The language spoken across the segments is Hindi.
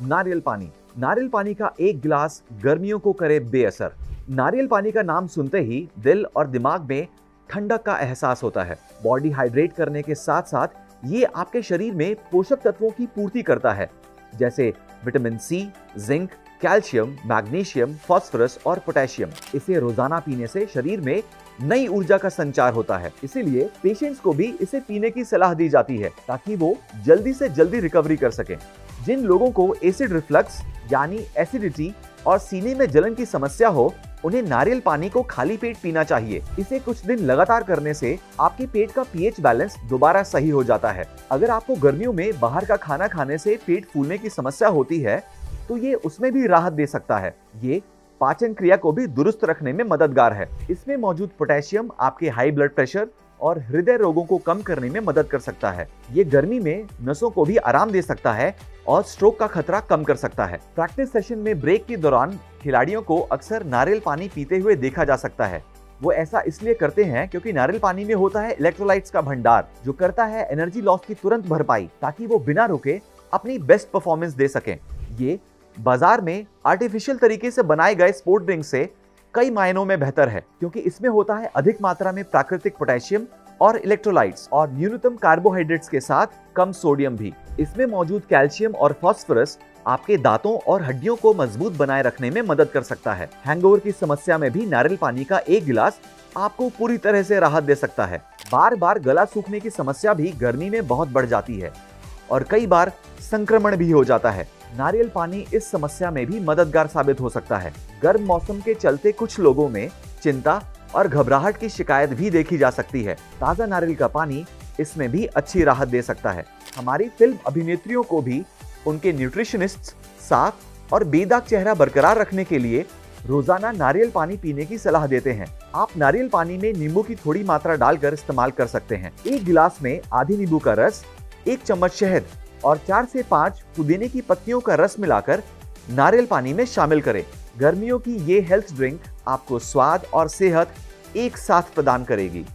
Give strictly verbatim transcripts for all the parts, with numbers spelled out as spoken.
नारियल पानी। नारियल पानी का एक गिलास गर्मियों को करे बेअसर। नारियल पानी का नाम सुनते ही दिल और दिमाग में ठंडक का एहसास होता है। बॉडी हाइड्रेट करने के साथ साथ ये आपके शरीर में पोषक तत्वों की पूर्ति करता है, जैसे vitamin C, zinc, calcium, magnesium, phosphorus और पोटेशियम। इसे रोजाना पीने से शरीर में नई ऊर्जा का संचार होता है। इसीलिए पेशेंट्स को भी इसे पीने की सलाह दी जाती है ताकि वो जल्दी से जल्दी रिकवरी कर सकें। जिन लोगों को एसिड रिफ्लक्स यानी एसिडिटी और सीने में जलन की समस्या हो, उन्हें नारियल पानी को खाली पेट पीना चाहिए। इसे कुछ दिन लगातार करने से आपके पेट का पीएच बैलेंस दोबारा सही हो जाता है। अगर आपको गर्मियों में बाहर का खाना खाने से पेट फूलने की समस्या होती है तो ये उसमें भी राहत दे सकता है। ये पाचन क्रिया को भी दुरुस्त रखने में मददगार है। इसमें मौजूद पोटेशियम आपके हाई ब्लड प्रेशर और हृदय रोगों को कम करने में मदद कर सकता है। ये गर्मी में नसों को भी आराम दे सकता है और स्ट्रोक का खतरा कम कर सकता है। प्रैक्टिस सेशन में ब्रेक के दौरान खिलाड़ियों को अक्सर नारियल पानी पीते हुए देखा जा सकता है। वो ऐसा इसलिए करते हैं क्योंकि नारियल पानी में होता है इलेक्ट्रोलाइट्स का भंडार, जो करता है एनर्जी लॉस की तुरंत भरपाई, ताकि वो बिना रुके अपनी बेस्ट परफॉर्मेंस दे सकें। ये बाजार में आर्टिफिशियल तरीके से बनाए गए स्पोर्ट ड्रिंक से कई मायनों में बेहतर है, क्योंकि इसमें होता है अधिक मात्रा में प्राकृतिक पोटेशियम और इलेक्ट्रोलाइट्स और न्यूनतम कार्बोहाइड्रेट्स के साथ कम सोडियम भी। इसमें मौजूद कैल्शियम और फास्फोरस आपके दांतों और हड्डियों को मजबूत बनाए रखने में मदद कर सकता है। हैंगओवर की समस्या में भी नारियल पानी का एक गिलास आपको पूरी तरह से राहत दे सकता है। बार बार गला सूखने की समस्या भी गर्मी में बहुत बढ़ जाती है और कई बार संक्रमण भी हो जाता है। नारियल पानी इस समस्या में भी मददगार साबित हो सकता है। गर्म मौसम के चलते कुछ लोगों में चिंता और घबराहट की शिकायत भी देखी जा सकती है। ताज़ा नारियल का पानी इसमें भी अच्छी राहत दे सकता है। हमारी फिल्म अभिनेत्रियों को भी उनके न्यूट्रिशनिस्ट साफ और बेदाग चेहरा बरकरार रखने के लिए रोजाना नारियल पानी पीने की सलाह देते हैं। आप नारियल पानी में नींबू की थोड़ी मात्रा डालकर इस्तेमाल कर सकते हैं। एक गिलास में आधी नींबू का रस, एक चम्मच शहद और चार से पाँच पुदीने की पत्तियों का रस मिलाकर नारियल पानी में शामिल करें। गर्मियों की ये हेल्थ ड्रिंक आपको स्वाद और सेहत एक साथ प्रदान करेगी।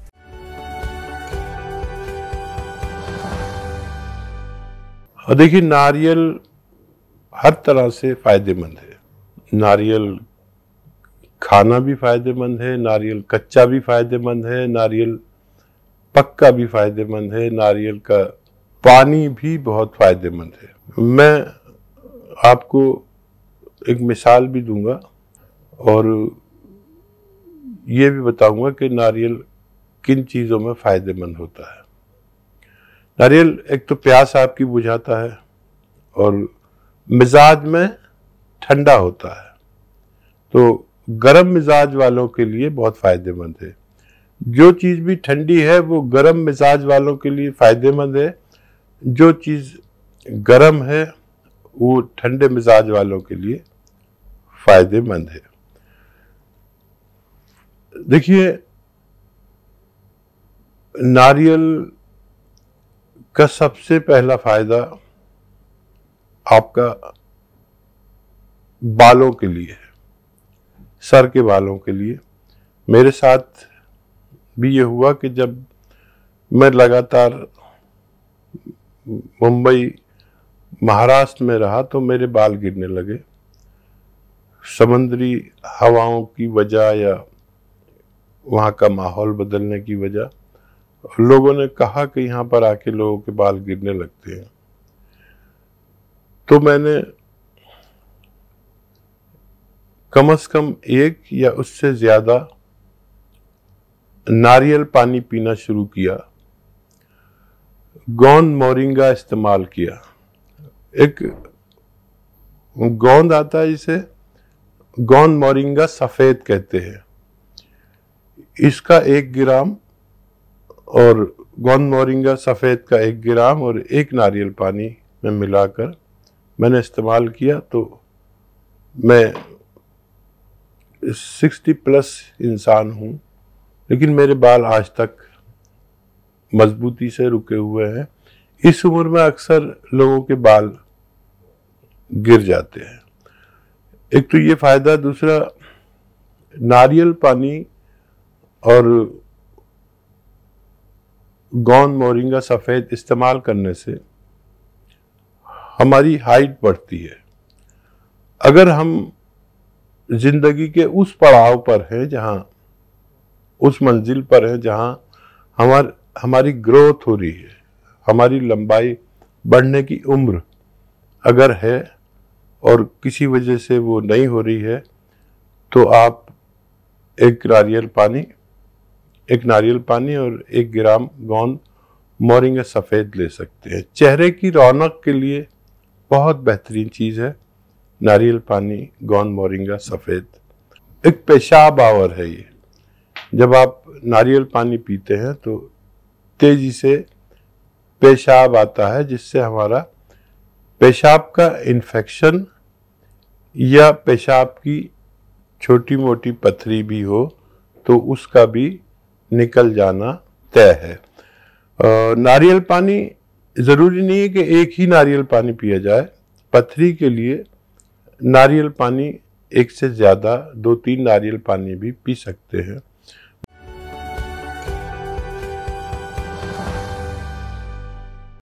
देखिए, नारियल हर तरह से फायदेमंद है। नारियल खाना भी फायदेमंद है, नारियल कच्चा भी फायदेमंद है, नारियल पक्का भी फायदेमंद है, नारियल का पानी भी बहुत फायदेमंद है। मैं आपको एक मिसाल भी दूंगा और ये भी बताऊंगा कि नारियल किन चीज़ों में फ़ायदेमंद होता है। नारियल एक तो प्यास आपकी बुझाता है और मिजाज में ठंडा होता है, तो गर्म मिजाज वालों के लिए बहुत फ़ायदेमंद है। जो चीज़ भी ठंडी है वो गर्म मिजाज वालों के लिए फ़ायदेमंद है, जो चीज़ गर्म है वो ठंडे मिजाज वालों के लिए फ़ायदेमंद है। देखिए, नारियल का सबसे पहला फायदा आपका बालों के लिए है, सर के बालों के लिए। मेरे साथ भी ये हुआ कि जब मैं लगातार मुंबई महाराष्ट्र में रहा तो मेरे बाल गिरने लगे। समुद्री हवाओं की वजह या वहाँ का माहौल बदलने की वजह, लोगों ने कहा कि यहाँ पर आके लोगों के बाल गिरने लगते हैं। तो मैंने कम से कम एक या उससे ज़्यादा नारियल पानी पीना शुरू किया, गोंद मोरिंगा इस्तेमाल किया। एक गोंद आता है जिसे गोंद मोरिंगा सफ़ेद कहते हैं, इसका एक ग्राम और गोंद मोरिंगा सफ़ेद का एक ग्राम और एक नारियल पानी में मिलाकर मैंने इस्तेमाल किया। तो मैं सिक्सटी प्लस इंसान हूँ, लेकिन मेरे बाल आज तक मजबूती से रुके हुए हैं। इस उम्र में अक्सर लोगों के बाल गिर जाते हैं। एक तो ये फायदा, दूसरा नारियल पानी और गोंद मोरिंगा सफ़ेद इस्तेमाल करने से हमारी हाइट बढ़ती है। अगर हम जिंदगी के उस पड़ाव पर हैं, जहां उस मंजिल पर है जहां हमार हमारी ग्रोथ हो रही है, हमारी लंबाई बढ़ने की उम्र अगर है और किसी वजह से वो नहीं हो रही है, तो आप एक नारियल पानी एक नारियल पानी और एक ग्राम गोंद मोरिंगा सफ़ेद ले सकते हैं। चेहरे की रौनक के लिए बहुत बेहतरीन चीज़ है नारियल पानी, गोंद मोरिंगा सफ़ेद। एक पेशाब आवर है ये। जब आप नारियल पानी पीते हैं तो तेजी से पेशाब आता है, जिससे हमारा पेशाब का इन्फेक्शन या पेशाब की छोटी मोटी पथरी भी हो तो उसका भी निकल जाना तय है। नारियल पानी ज़रूरी नहीं है कि एक ही नारियल पानी पिया जाए। पथरी के लिए नारियल पानी एक से ज़्यादा दो तीन नारियल पानी भी पी सकते हैं।